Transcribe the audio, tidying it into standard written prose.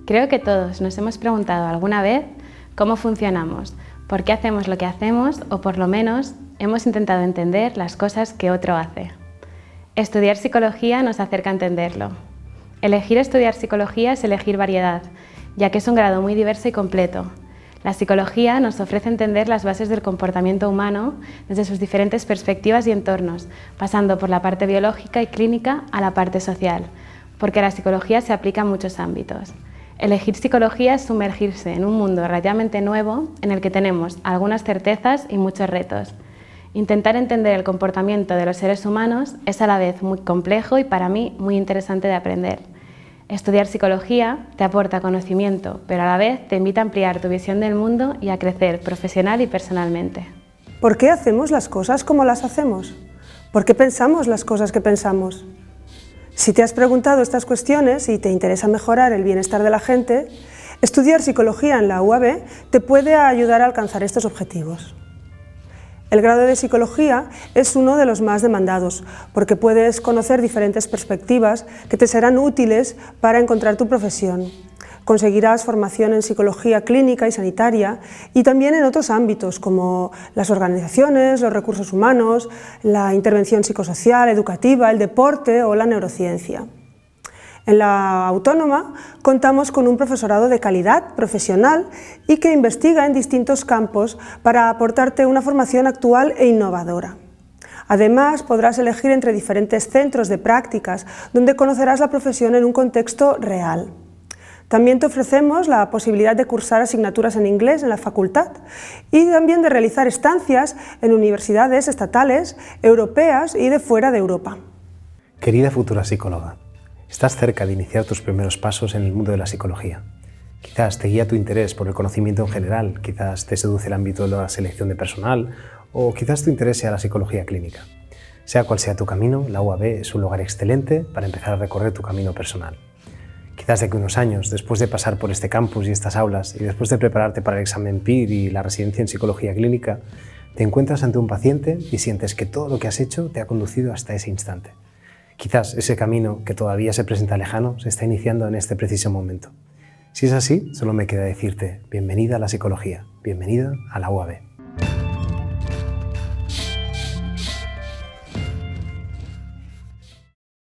Creo que todos nos hemos preguntado alguna vez cómo funcionamos, por qué hacemos lo que hacemos o por lo menos hemos intentado entender las cosas que otro hace. Estudiar psicología nos acerca a entenderlo. Elegir estudiar psicología es elegir variedad, ya que es un grado muy diverso y completo. La psicología nos ofrece entender las bases del comportamiento humano desde sus diferentes perspectivas y entornos, pasando por la parte biológica y clínica a la parte social, porque la psicología se aplica en muchos ámbitos. Elegir psicología es sumergirse en un mundo relativamente nuevo en el que tenemos algunas certezas y muchos retos. Intentar entender el comportamiento de los seres humanos es a la vez muy complejo y para mí muy interesante de aprender. Estudiar psicología te aporta conocimiento, pero a la vez te invita a ampliar tu visión del mundo y a crecer profesional y personalmente. ¿Por qué hacemos las cosas como las hacemos? ¿Por qué pensamos las cosas que pensamos? Si te has preguntado estas cuestiones y te interesa mejorar el bienestar de la gente, estudiar psicología en la UAB te puede ayudar a alcanzar estos objetivos. El grado de psicología es uno de los más demandados, porque puedes conocer diferentes perspectivas que te serán útiles para encontrar tu profesión. Conseguirás formación en psicología clínica y sanitaria y también en otros ámbitos como las organizaciones, los recursos humanos, la intervención psicosocial, educativa, el deporte o la neurociencia. En la Autónoma contamos con un profesorado de calidad profesional y que investiga en distintos campos para aportarte una formación actual e innovadora. Además, podrás elegir entre diferentes centros de prácticas donde conocerás la profesión en un contexto real. También te ofrecemos la posibilidad de cursar asignaturas en inglés en la facultad y también de realizar estancias en universidades estatales, europeas y de fuera de Europa. Querida futura psicóloga, estás cerca de iniciar tus primeros pasos en el mundo de la psicología. Quizás te guía tu interés por el conocimiento en general, quizás te seduce el ámbito de la selección de personal o quizás tu interés sea la psicología clínica. Sea cual sea tu camino, la UAB es un lugar excelente para empezar a recorrer tu camino personal. Quizás de aquí a unos años, después de pasar por este campus y estas aulas y después de prepararte para el examen PIR y la residencia en psicología clínica, te encuentras ante un paciente y sientes que todo lo que has hecho te ha conducido hasta ese instante. Quizás ese camino que todavía se presenta lejano se está iniciando en este preciso momento. Si es así, solo me queda decirte bienvenida a la psicología, bienvenida a la UAB.